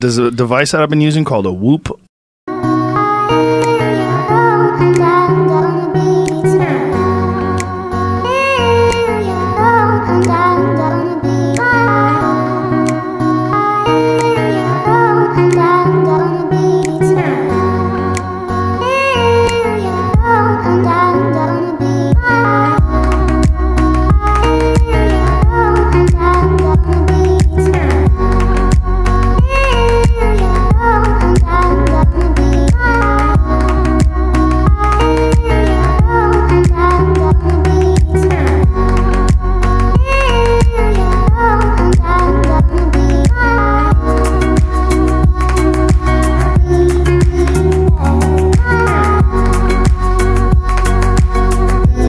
There's a device that I've been using called a Whoop